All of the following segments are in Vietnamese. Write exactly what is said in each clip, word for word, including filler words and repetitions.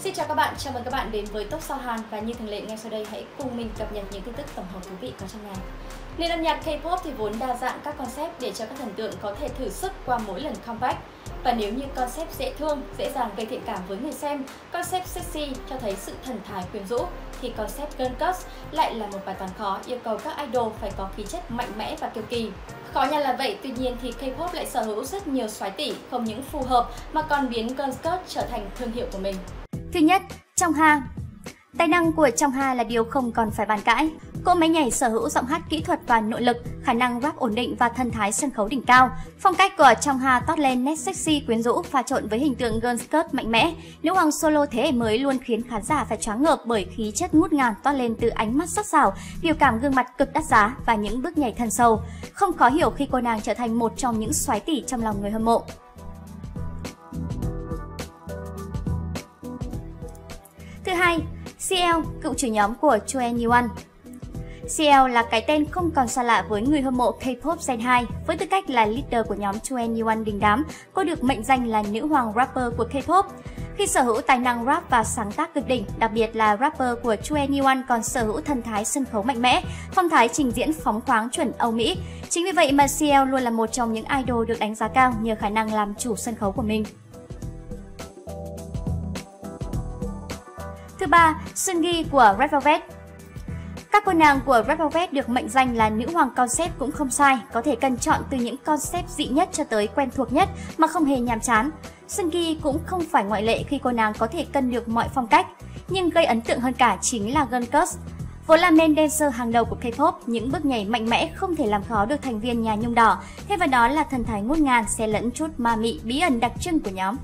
Xin chào các bạn, chào mừng các bạn đến với Top Sao Hàn và như thường lệ ngay sau đây hãy cùng mình cập nhật những tin tức tổng hợp thú vị có trong ngày. Nền âm nhạc K-pop thì vốn đa dạng các concept để cho các thần tượng có thể thử sức qua mỗi lần comeback. Và nếu như concept dễ thương, dễ dàng gây thiện cảm với người xem, concept sexy cho thấy sự thần thái quyến rũ, thì concept girl crush lại là một bài toán khó yêu cầu các idol phải có khí chất mạnh mẽ và kiêu kỳ. Khó nhằn là vậy, tuy nhiên thì K-pop lại sở hữu rất nhiều soái tỷ không những phù hợp mà còn biến girl crush trở thành thương hiệu của mình. Thứ nhất, Chungha. Tài năng của Chungha là điều không còn phải bàn cãi. Cô máy nhảy sở hữu giọng hát kỹ thuật và nội lực, khả năng rap ổn định và thân thái sân khấu đỉnh cao. Phong cách của Chungha toát lên nét sexy quyến rũ pha trộn với hình tượng girl crush mạnh mẽ. Nữ hoàng solo thế hệ mới luôn khiến khán giả phải choáng ngợp bởi khí chất ngút ngàn toát lên từ ánh mắt sắc sảo, biểu cảm gương mặt cực đắt giá và những bước nhảy thân sâu. Không khó hiểu khi cô nàng trở thành một trong những soái tỷ trong lòng người hâm mộ. Thứ hai, xê lờ, cựu trưởng nhóm của hai en e one. xê lờ là cái tên không còn xa lạ với người hâm mộ K-pop Gen hai. Với tư cách là leader của nhóm hai en e one đình đám, cô được mệnh danh là nữ hoàng rapper của K-pop. Khi sở hữu tài năng rap và sáng tác cực đỉnh, đặc biệt là rapper của hai en e one còn sở hữu thân thái sân khấu mạnh mẽ, phong thái trình diễn phóng khoáng chuẩn Âu Mỹ. Chính vì vậy mà xê lờ luôn là một trong những idol được đánh giá cao nhờ khả năng làm chủ sân khấu của mình. Thứ ba, Seunggi của Red Velvet. Các cô nàng của Red Velvet được mệnh danh là nữ hoàng concept cũng không sai, có thể cần chọn từ những concept dị nhất cho tới quen thuộc nhất mà không hề nhàm chán. Seunggi cũng không phải ngoại lệ khi cô nàng có thể cân được mọi phong cách, nhưng gây ấn tượng hơn cả chính là girl crush. Vốn là main dancer hàng đầu của K-pop, những bước nhảy mạnh mẽ không thể làm khó được thành viên nhà nhung đỏ, thêm vào đó là thần thái ngút ngàn xen lẫn chút ma mị bí ẩn đặc trưng của nhóm.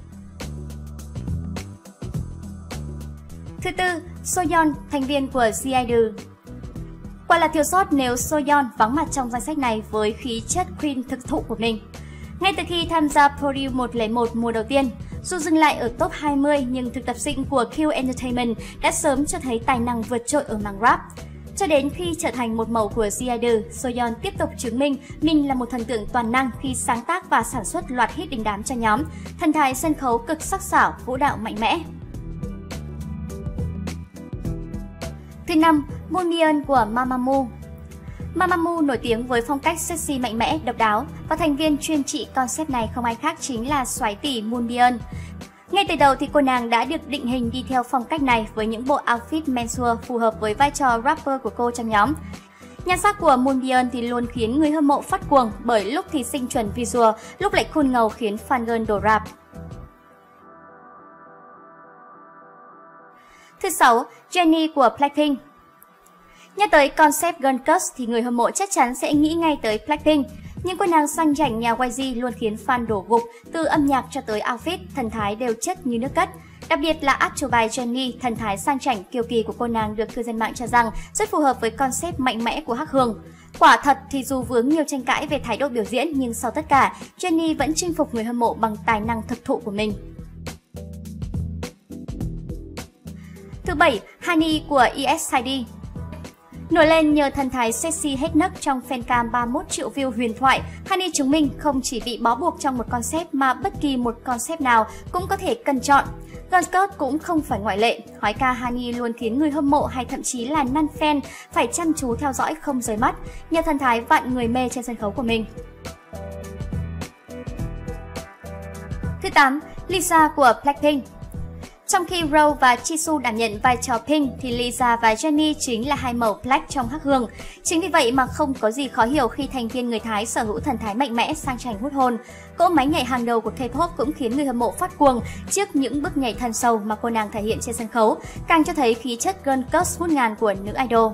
Thứ tư, Soyeon, thành viên của G-Idol. Quả là thiếu sót nếu Soyeon vắng mặt trong danh sách này với khí chất queen thực thụ của mình. Ngay từ khi tham gia Podium một không một mùa đầu tiên, dù dừng lại ở top hai mươi nhưng thực tập sinh của Q Entertainment đã sớm cho thấy tài năng vượt trội ở mảng rap. Cho đến khi trở thành một mẫu của G-Idol, Soyeon tiếp tục chứng minh mình là một thần tượng toàn năng khi sáng tác và sản xuất loạt hit đình đám cho nhóm, thần thái sân khấu cực sắc sảo, vũ đạo mạnh mẽ. Thứ năm, Moonbyeon của Mamamoo. Mamamoo nổi tiếng với phong cách sexy mạnh mẽ, độc đáo và thành viên chuyên trị concept này không ai khác chính là soái tỷ Moonbyeon. Ngay từ đầu thì cô nàng đã được định hình đi theo phong cách này với những bộ outfit menswear phù hợp với vai trò rapper của cô trong nhóm. Nhan sắc của Moonbyeon thì luôn khiến người hâm mộ phát cuồng bởi lúc thì xinh chuẩn visual, lúc lại cool ngầu khiến fan girl đổ rạp. Thứ sáu, Jennie của Blackpink. Nhắc tới concept girl crush thì người hâm mộ chắc chắn sẽ nghĩ ngay tới Blackpink. Những cô nàng xanh chảnh nhà Y G luôn khiến fan đổ gục, từ âm nhạc cho tới outfit, thần thái đều chất như nước cất. Đặc biệt là Astro by Jennie, thần thái sang chảnh kiêu kỳ của cô nàng được cư dân mạng cho rằng rất phù hợp với concept mạnh mẽ của Hắc Hương. Quả thật thì dù vướng nhiều tranh cãi về thái độ biểu diễn nhưng sau tất cả, Jennie vẫn chinh phục người hâm mộ bằng tài năng thực thụ của mình. Thứ bảy, Honey của E S I D. Nổi lên nhờ thần thái sexy hết nấc trong fancam ba mươi mốt triệu view huyền thoại, Honey chứng minh không chỉ bị bó buộc trong một concept mà bất kỳ một concept nào cũng có thể cần chọn. Girl crush cũng không phải ngoại lệ, hói ca Honey luôn khiến người hâm mộ hay thậm chí là nan fan phải chăm chú theo dõi không rời mắt, nhờ thần thái vạn người mê trên sân khấu của mình. Thứ tám, Lisa của Blackpink. Trong khi Rose và Jisoo đảm nhận vai trò Pink thì Lisa và Jennie chính là hai mẫu Black trong Hắc Hương. Chính vì vậy mà không có gì khó hiểu khi thành viên người Thái sở hữu thần thái mạnh mẽ sang chảnh hút hồn. Cỗ máy nhảy hàng đầu của K-pop cũng khiến người hâm mộ phát cuồng trước những bước nhảy thân sâu mà cô nàng thể hiện trên sân khấu, càng cho thấy khí chất girl crush hút ngàn của nữ idol.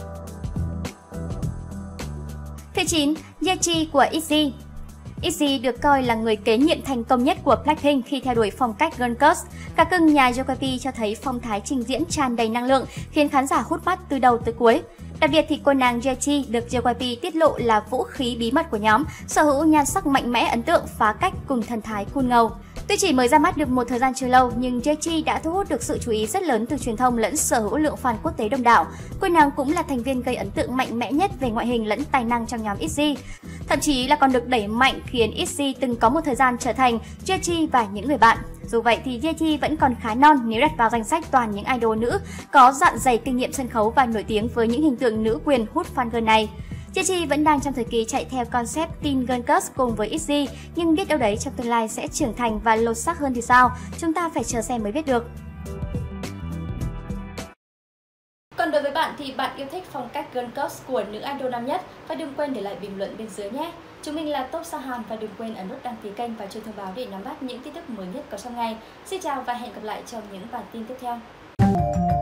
Thứ chín, Yeji của i giê. i giê được coi là người kế nhiệm thành công nhất của Blackpink khi theo đuổi phong cách girl crush. Cả cưng nhà gi pê cho thấy phong thái trình diễn tràn đầy năng lượng, khiến khán giả hút mắt từ đầu tới cuối. Đặc biệt thì cô nàng Yeji được gi pê tiết lộ là vũ khí bí mật của nhóm, sở hữu nhan sắc mạnh mẽ ấn tượng, phá cách cùng thần thái cool ngầu. Tuy chỉ mới ra mắt được một thời gian chưa lâu nhưng Yeji đã thu hút được sự chú ý rất lớn từ truyền thông lẫn sở hữu lượng fan quốc tế đông đảo. Cô nàng cũng là thành viên gây ấn tượng mạnh mẽ nhất về ngoại hình lẫn tài năng trong nhóm i giê. Thậm chí là còn được đẩy mạnh khiến i giê từng có một thời gian trở thành Yeji và những người bạn. Dù vậy thì Yeji vẫn còn khá non nếu đặt vào danh sách toàn những idol nữ có dạn dày kinh nghiệm sân khấu và nổi tiếng với những hình tượng nữ quyền hút fan girl này. Yeji vẫn đang trong thời kỳ chạy theo concept Teen Girl Crush cùng với Itzy, nhưng biết đâu đấy trong tương lai sẽ trưởng thành và lột xác hơn thì sao? Chúng ta phải chờ xem mới biết được. Còn đối với bạn thì bạn yêu thích phong cách girl crush của nữ idol nam nhất? Và đừng quên để lại bình luận bên dưới nhé! Chúng mình là Top Sahan và đừng quên ấn nút đăng ký kênh và chuông thông báo để nắm bắt những tin tức mới nhất có trong ngày. Xin chào và hẹn gặp lại trong những bản tin tiếp theo.